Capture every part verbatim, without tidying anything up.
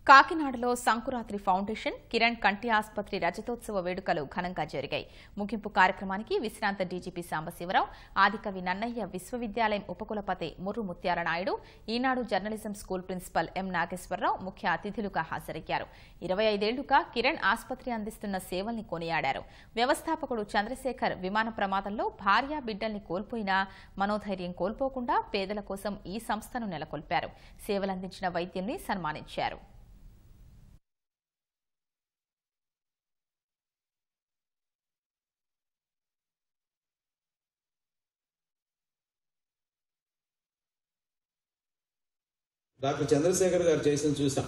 కాకినాడలో సంకురాత్రి ఫౌండేషన్ కిరణ్ కంటి ఆసుపత్రి రజతోత్సవ వేడుకలు ఘనంగా జరిగాయి. ముగింపు కార్యక్రమానికి విశ్రాంత డీజీపీ సాంబశివరావు, ఆదికవి నన్నయ్య విశ్వవిద్యాలయం ఉపకులపతి Murru Mutyala Naidu, Eenadu journalism school principal M Nageswararao ముఖ్య అతిథులుగా హాజరయ్యారు. ఇరవై ఐదేళ్లుగా కిరణ్ ఆసుపత్రి అందిస్తున్న సేవల్ని కొనియాడారు. వ్యవస్థాపకుడు చంద్రశేఖర్ విమాన ప్రమాదంలో భార్య బిడ్డల్ని కోల్పోయినా మనోధైర్యం కోల్పోకుండా పేదల కోసం ఈ సంస్థను నెలకొల్పారు. సేవలందించిన వైద్యుల్ని సన్మానించారు. డాక్టర్ చంద్రశేఖర్ గారు చేసిన చూసాం.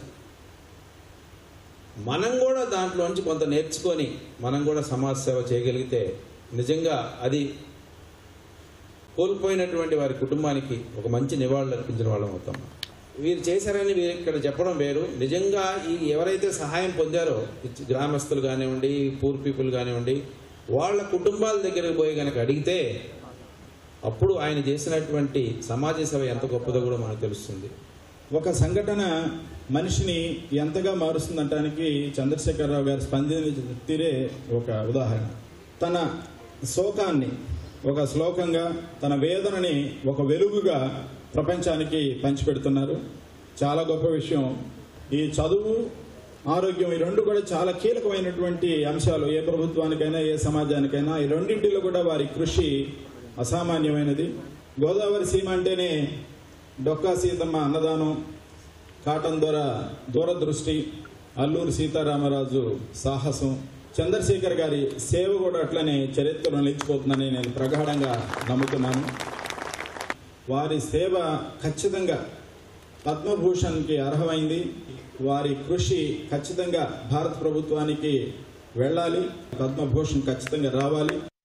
మనం కూడా దాంట్లోంచి కొంత నేర్చుకొని మనం కూడా సమాజ సేవ చేయగలిగితే నిజంగా అది కోల్పోయినటువంటి వారి కుటుంబానికి ఒక మంచి నివాళులు అర్పించిన వాళ్ళం అవుతాం. వీరు చేశారని వీరు ఇక్కడ చెప్పడం వేరు. నిజంగా ఈ ఎవరైతే సహాయం పొందారో గ్రామస్తులు కానివ్వండి, పూర్ పీపుల్ కానివ్వండి, వాళ్ళ కుటుంబాల దగ్గరికి పోయి కనుక అడిగితే అప్పుడు ఆయన చేసినటువంటి సమాజ సేవ ఎంత గొప్పదో కూడా మనకు తెలుస్తుంది. ఒక సంఘటన మనిషిని ఎంతగా మారుస్తుందంటానికి చంద్రశేఖరరావు గారు స్పందించిన తీరే ఒక ఉదాహరణ. తన శోకాన్ని ఒక శ్లోకంగా, తన వేదనని ఒక వెలుగుగా ప్రపంచానికి పంచిపెడుతున్నారు. చాలా గొప్ప విషయం. ఈ చదువు, ఆరోగ్యం ఈ రెండు కూడా చాలా కీలకమైనటువంటి అంశాలు. ఏ ప్రభుత్వానికైనా ఏ సమాజానికైనా ఈ రెండింటిలో కూడా వారి కృషి అసామాన్యమైనది. గోదావరి సీమ అంటేనే డొక్కా సీతమ్మ అన్నదానం, కాటన్ దొర దూరదృష్టి, అల్లూరి సీతారామరాజు సాహసం, చంద్రశేఖర్ గారి సేవ కూడా అట్లనే చరిత్రలో నిలిచిపోతుందని నేను ప్రగాఢంగా నమ్ముతున్నాను. వారి సేవ ఖచ్చితంగా పద్మభూషణ్కి అర్హమైంది. వారి కృషి ఖచ్చితంగా భారత ప్రభుత్వానికి వెళ్ళాలి. పద్మభూషణ్ ఖచ్చితంగా రావాలి.